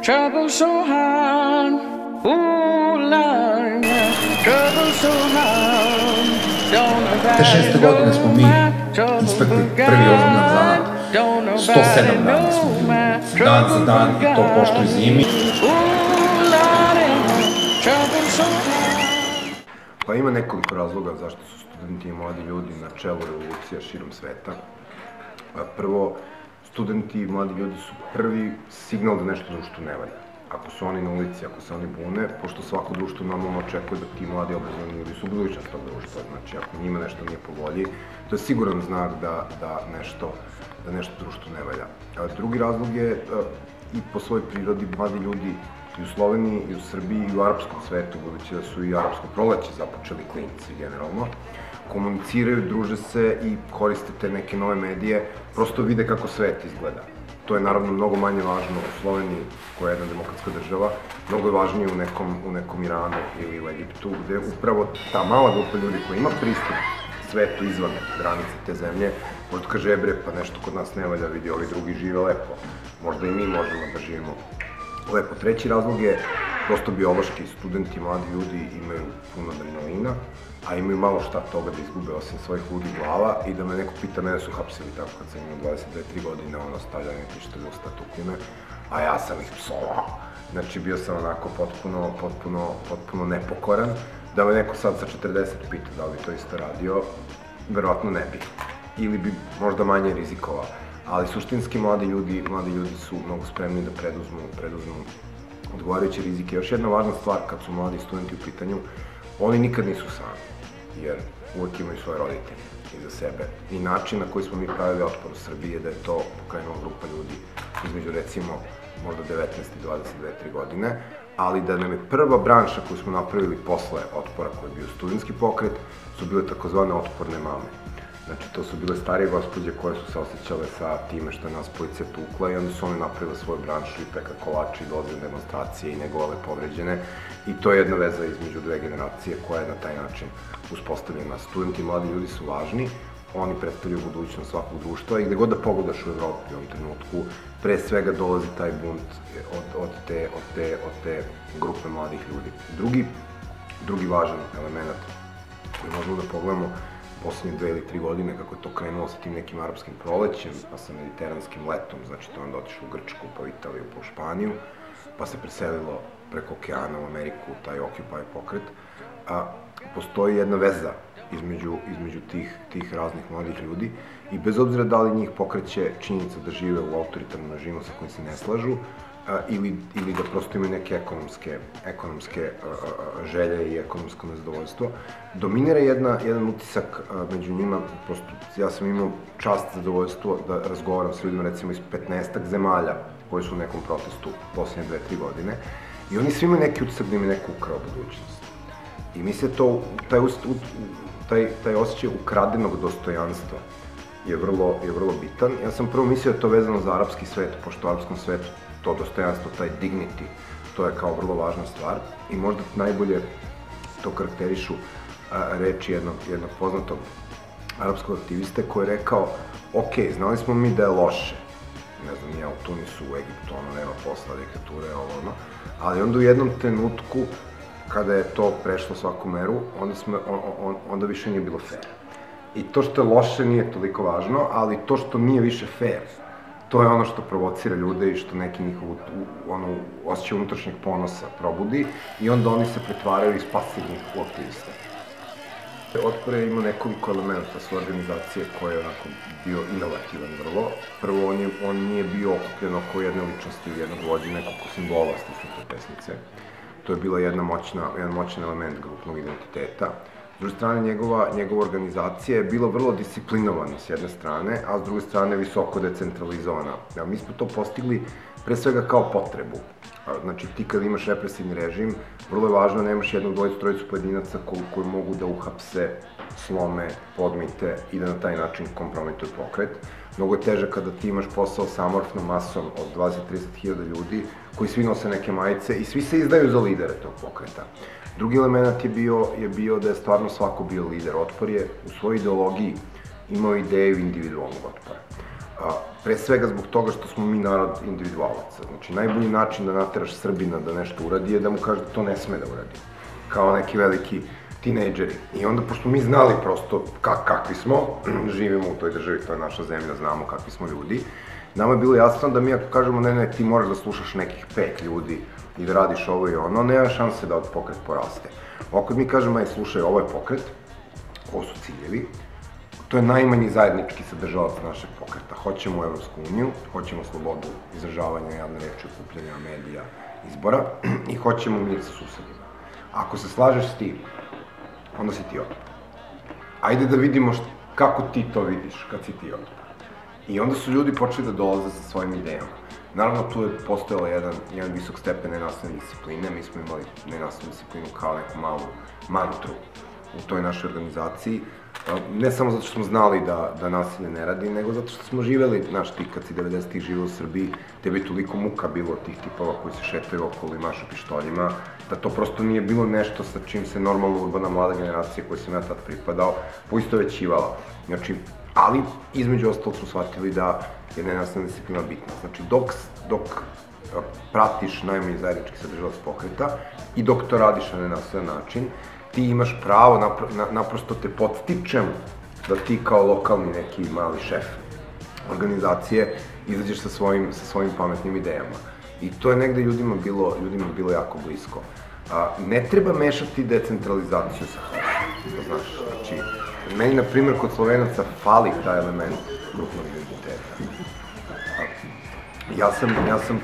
trouble so hard, ooh Lord, trouble so hard, don't Te 6. godine smo mi ispekli prvi ozbiljan zanat. 107 dana smo bili, dan za dan, i to pošto i zimi. Pa ima nekoliko razloga zašto su studenti i mladi ljudi na čelu revolucija širom sveta. Prvo, studenti i mladi ljudi su prvi signal da nešto društvo ne valja. Ako su oni na ulici, ako se oni bune, pošto svako društvo normalno očekuje da ti mladi obrazovani ljudi su budućnost tog društva. Znači, ako njima nešto nije po volji, to je siguran znak da nešto društvo ne valja. Drugi razlog je i po svojoj prirodi mladi ljudi i u Sloveniji, i u Srbiji, i u arapskom svetu, budući da su i arapsko proleće započeli klinci generalno, komuniciraju, druže se i koriste te neke nove medije, prosto vide kako svet izgleda. To je naravno mnogo manje važno u Sloveniji, koja je jedna demokratska država, mnogo je važnije u nekom Iranu ili u Egiptu, gde upravo ta mala grupa ljudi koja ima pristup svetu izvan granice te zemlje, možda kaže, bre, pa nešto kod nas ne valja, vidi, ovi drugi žive lepo, možda i mi možemo da živimo lepo. Treći razlog je prosto biološki. Studenti, mladi ljudi imaju puno adrenalina, a imaju malo šta toga da izgube osim svojih ludih glava, i da me neko pita, mene su hapsili tako kad sam imao 22-3 godine, ono, stavljanje pištolja u statukljime, a ja sam ih psovao. Znači, bio sam onako potpuno nepokoran. Da me neko sad sa 40 pita da li to isto radio, verovatno ne bi. Ili bi možda manje rizikovao. Ali suštinski mladi ljudi su mnogo spremni da preduzmu odgovarajuće rizike. Još jedna važna stvar kad su mladi studenti u pitanju, oni nikad nisu sami, jer uvek imaju svoje roditelje iza sebe. I način na koji smo mi pravili otpor u Srbiji je da je to pokrenula grupa ljudi između, recimo, možda 19 i 22-3 godine, ali da nam je prva branša koju smo napravili posle otpora, koji je bio studentski pokret, su bile takozvane otporne mame. Znači, to su bile starije gospođe koje su se osjećale sa time što je nas policija tukla, i onda su one napravile svoju branšu i pekle kolače i dolazile demonstracije i negovale povređene, i to je jedna veza između dve generacije koja je na taj način uspostavljena. Studenti i mladi ljudi su važni, oni predstavljaju budućnost svakog društva, i gde god da pogledaš u Evropi u ovom trenutku, pre svega dolazi taj bunt od te grupe mladih ljudi. Drugi važan element koji možemo da pogledamo poslednje 2 ili 3 godine, kako je to krenulo sa tim nekim arapskim prolećem, pa sa mediteranskim letom, znači to je onda otišlo u Grčku, pa u Italiju, pa u Španiju, pa se preselilo preko okeana u Ameriku, taj Occupy pokret. Postoji jedna veza između tih raznih mladih ljudi, i bez obzira da li njih pokreće činjenica da žive u autoritarnom režimu sa kojim se ne slažu, ili da prosto imaju neke ekonomske želje i ekonomsko nezadovoljstvo, dominira jedan utisak među njima. Prosto, ja sam imao čast, zadovoljstvo da razgovaram s ljudima, recimo iz 15-ak zemalja koji su u nekom protestu poslednje 2-3 godine, i oni svi imaju neki utisak da im je neko ukrao budućnost. I mi se taj osjećaj ukradenog dostojanstva je vrlo bitan. Ja sam prvo mislio da je to vezano za arapski svet, pošto u arapskom svetu to dostojanstvo, taj dignity, to je kao vrlo važna stvar, i možda najbolje to karakterišu reči jednog poznatog arapskog aktiviste koji je rekao, ok, znali smo mi da je loše, ne znam, ja u Tunisu, u Egiptu, ono, nema posla, diktature, ono, ali onda u jednom trenutku, kada je to prešlo svaku meru, onda više nije bilo fair. I to što je loše nije toliko važno, ali to što nije više fair, to je ono što provocira ljude i što neki njihov osjećaj unutrašnjeg ponosa probudi, i onda oni se pretvaraju iz pasivnih u aktiviste. Otpor je imao nekoliko elementa svoje organizacije koje je onako bio inovativan vrlo. Prvo, on nije bio okupljen oko jedne ličnosti ili jednog vođe, nekog simbola stisnute pesnice. To je bila jedan moćan element grupnog identiteta. S druge strane, njegova organizacija je bila vrlo disciplinovana s jedne strane, a s druge strane visoko decentralizovana. Mi smo to postigli pre svega kao potrebu. Znači, ti kada imaš represivni režim, vrlo je važno da nemaš jednog, dvojicu, trojicu pojedinaca koji mogu da uhapse, slome, podmite i da na taj način kompromituju pokret. Mnogo je teže kada ti imaš posao sa amorfnom masom od 20-30 hiljada ljudi koji svi nose neke majice i svi se izdaju za lidere tog pokreta. Drugi element je bio da je stvarno svako bio lider. Otpor je u svojoj ideologiji imao ideju individualnog otpora. pre svega zbog toga što smo mi narod individualaca. Znači, najbolji način da nateraš Srbina da nešto uradi je da mu kaže da to ne sme da uradi. Kao neki veliki tinejdžeri. I onda, pošto mi znali prosto kakvi smo, živimo u toj državi, to je naša zemlja, znamo kakvi smo ljudi, nama je bilo jasno da mi ako kažemo ne, ti moraš da slušaš nekih 5 ljudi i da radiš ovo i ono, nema šanse da pokret poraste. Ako mi kažemo, slušaj, ovo je pokret, ovo su ciljevi, to je najmanji zajednički sadržavac našeg pokreta. Hoćemo u Evropsku uniju, hoćemo slobodu izražavanja, javne reči, okupljanja, medija, izbora i hoćemo mir sa susedima. Ako se slažeš s tim, onda si ti otpor. Ajde da vidimo kako ti to vidiš kad si ti otpor. I onda su ljudi počeli da dolaze sa svojim idejama. Naravno, tu je postojala jedan visok stepen nenasilne discipline. Mi smo imali nenasilnu disciplinu kao neku malu mantru u toj našoj organizaciji. Ne samo zato što smo znali da nasilje ne radi, nego zato što smo živeli, znaš, ti kad si 90-ih živeo u Srbiji, tebi je toliko muka bilo od tih tipova koji se šetaju okolo i mašu pištoljima, da to prosto nije bilo nešto sa čim se normalno urbana mlada generacija koja sam ja tad pripadao poistovećivala. Znači, ali između ostalog smo shvatili da je nenasilna disciplina bitna. Znači, dok pratiš najmanji zajednički sadržavac pokreta i dok to radiš na nenasilan način, ti imaš pravo, naprosto te podstičem da ti kao lokalni neki mali šef organizacije izađeš sa svojim pametnim idejama. I to je negde ljudima bilo jako blisko. Ne treba mešati decentralizaciju sa haosom, to znaš. Znači, meni, na primjer, kod Slovenaca fali taj element grupnog identiteta. Ja sam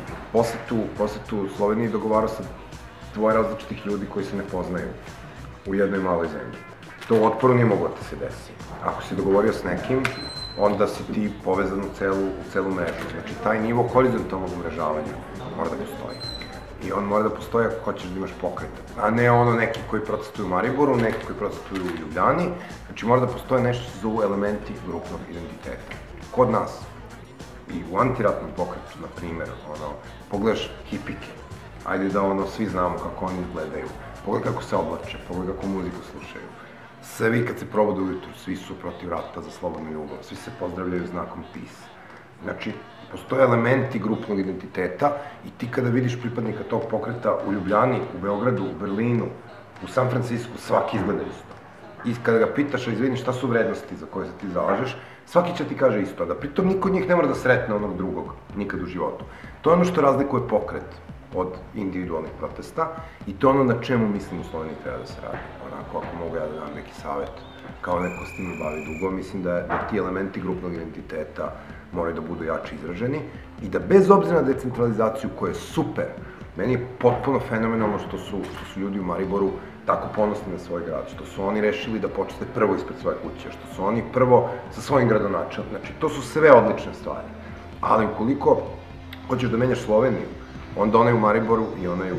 posetu Sloveniji dogovarao sa dvoje različitih ljudi koji se ne poznaju u jednoj maloj zemlji. To u Otporu nije moglo da se desi. Ako si dogovorio s nekim, onda si ti povezan u celu mrežu. Znači, taj nivo horizontalnog umrežavanja mora da postoji. I on mora da postoji ako hoćeš da imaš pokreta. A ne ono neki koji protestuju u Mariboru, neki koji protestuju u Ljubljani. Znači, mora da postoje nešto što se zovu elementi grupnog identiteta. Kod nas, i u antiratnom pokretu, na primjer, pogledaš hipike. Ajde da svi znamo kako oni izgledaju. Pogledaj kako se oblače, pogledaj kako muziku slušaju. Svi kad se probude ujutru, svi su protiv rata za slobodnu ljubav, svi se pozdravljaju znakom peace. Znači, postoje elementi grupnog identiteta i ti kada vidiš pripadnika tog pokreta u Ljubljani, u Beogradu, u Berlinu, u San Francisku, svaki izgleda isto. I kada ga pitaš, a izvini, šta su vrednosti za koje se ti zalažeš, svaki će ti kaže isto, da pritom niko od njih ne mora da sretne onog drugog, nikad u životu. To je ono što razlikuje pokret od individualnih protesta i to je ono na čemu mislim u Sloveniji treba da se radi. Onako, ako mogu ja da dam neki savjet, kao neko s tim bavi dugo, mislim da ti elementi grupnog identiteta moraju da budu jače izraženi i da bez obzira na decentralizaciju koja je super, meni je potpuno fenomenalno što su ljudi u Mariboru tako ponosni na svoj grad, što su oni rešili da počete prvo ispred svoje kuće, što su oni prvo sa svojim gradonačelnikom. Znači, to su sve odlične stvari. Ali ukoliko hoćeš da menjaš Sloveniju, onda onaj u Mariboru i onaj u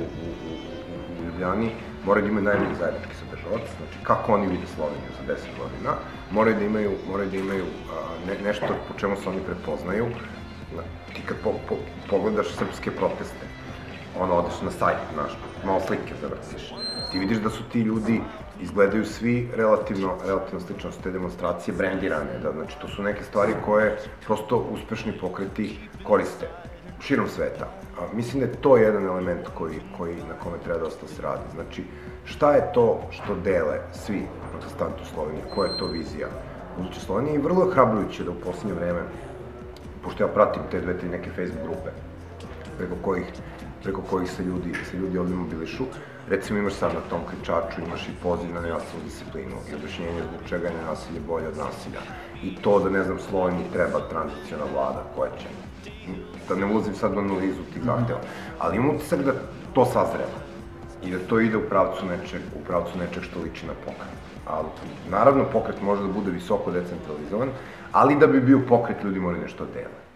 Ljubljani moraju da imaju najbolji zajednički sadržavac, znači kako oni vide Sloveniju za 10 godina, moraju da imaju nešto po čemu se oni prepoznaju. Ti kad pogledaš srpske proteste, odeš na sajt, znaš, malo slike zavrciš, ti vidiš da su ti ljudi izgledaju svi relativno slično, su te demonstracije brendirane, znači to su neke stvari koje prosto uspešni pokreti koriste širom sveta. Mislim da je to jedan element na kome treba dosta se radi. Znači, šta je to što dele svi protestanti u Sloveniji, koja je to vizija buduće Slovenije i vrlo je hrabrujuće da u poslednje vreme, pošto ja pratim te dve, tri neke Facebook grupe preko kojih se ljudi ovdje mobilišu, recimo imaš sad na tom kričaču, imaš i poziv na nenasilnu disciplinu i objašnjenje zbog čega je nenasilje bolje od nasilja i to da, ne znam, Sloveniji treba tranziciona vlada koja će, da ne ulazim sad u analizu tih zahteva, ali imam utisak da to sazreva i da to ide u pravcu nečeg što liči na pokret. Ali, naravno, pokret može da bude visoko decentralizovan, ali da bi bio pokret, ljudi moraju nešto dele.